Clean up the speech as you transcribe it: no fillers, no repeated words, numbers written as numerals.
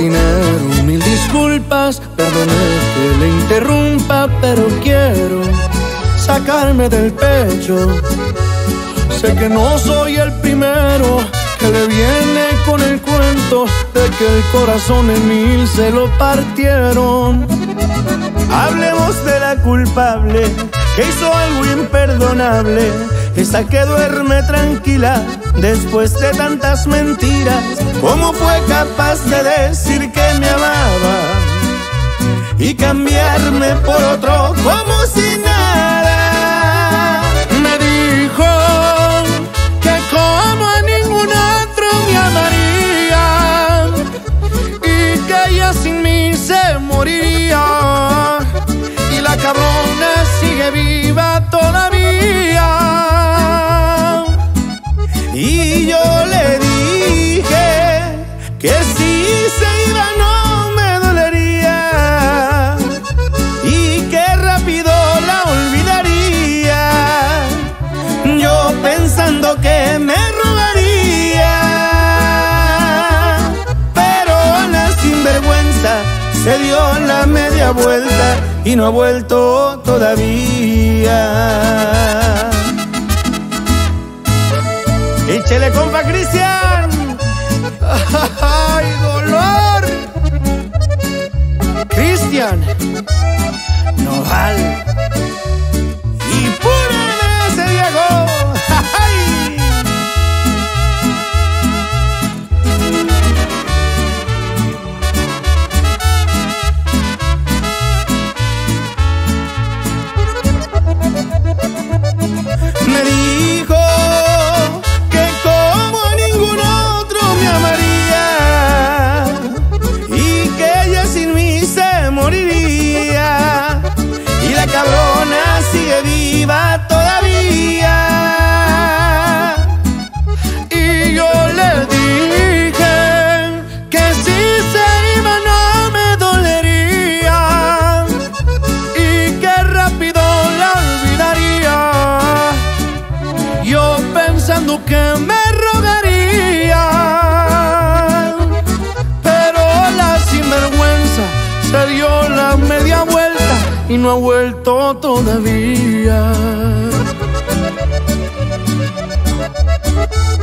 cantinero, mil disculpas, perdone que le interrumpa, pero quiero sacarme del pecho. Sé que no soy el primero que le viene con el cuento de que el corazón en mil se lo partieron. Hablemos de la culpable que hizo algo imperdonable, esa que duerme tranquila después de tantas mentiras. ¿Cómo fue capaz de decir que me amaba y cambiarme por otro como si nada? Me dijo que como a ningún otro me amaría y que ella sin mí se moriría, y la cabrona sigue viva todavía. Y yo le dije que si se iba no me dolería y que rápido la olvidaría, yo pensando que me rogaría. Pero la sinvergüenza se dio la media vuelta y no ha vuelto todavía. ¡Échele, compa Cristian! ¡Ay, dolor! Cristian Nodal y pura de ese viejo. ¡Ay! Me dijo que como a ningún otro me amaría y que ella sin mí se moriría, y la cabrona sigue viva todavía. y yo le dije que si se iba no me dolería y que rápido la olvidaría, yo pensando que me rogaría. Pero la sinvergüenza se dio la media vuelta y no ha vuelto todavía.